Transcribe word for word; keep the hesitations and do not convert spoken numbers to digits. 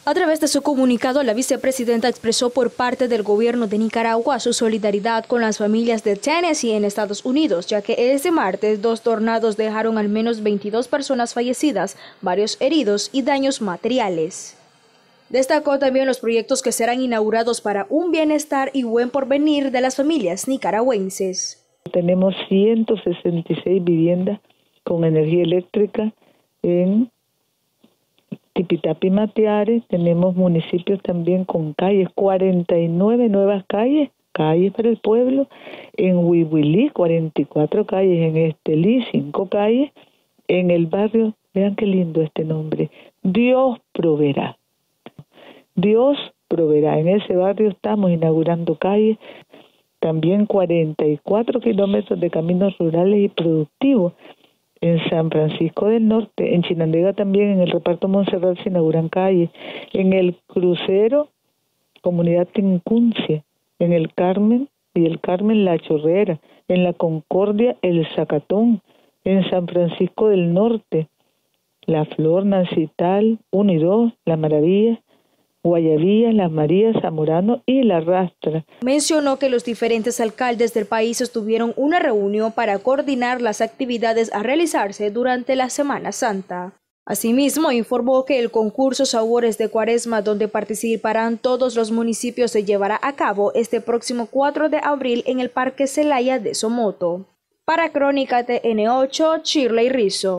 A través de su comunicado, la vicepresidenta expresó por parte del gobierno de Nicaragua su solidaridad con las familias de Tennessee en Estados Unidos, ya que este martes dos tornados dejaron al menos veintidós personas fallecidas, varios heridos y daños materiales. Destacó también los proyectos que serán inaugurados para un bienestar y buen porvenir de las familias nicaragüenses. Tenemos ciento sesenta y seis viviendas con energía eléctrica en Tipitapa y Matiares. Tenemos municipios también con calles, cuarenta y nueve nuevas calles, calles para el pueblo. En Huihuilí, cuarenta y cuatro calles. En Estelí, cinco calles. En el barrio, vean qué lindo este nombre, Dios proveerá. Dios proveerá. En ese barrio estamos inaugurando calles. También cuarenta y cuatro kilómetros de caminos rurales y productivos. En San Francisco del Norte, en Chinandega también, en el reparto Montserrat se inauguran calles. En el crucero, comunidad Tincuncia. En el Carmen y el Carmen La Chorrera. En la Concordia, el Zacatón. En San Francisco del Norte, La Flor, Nancital, uno y dos, La Maravilla, Guayabía, Las Marías, Zamorano y La Rastra. Mencionó que los diferentes alcaldes del país sostuvieron una reunión para coordinar las actividades a realizarse durante la Semana Santa. Asimismo, informó que el concurso Sabores de Cuaresma, donde participarán todos los municipios, se llevará a cabo este próximo cuatro de abril en el Parque Celaya de Somoto. Para Crónica T N ocho, Shirley Rizzo.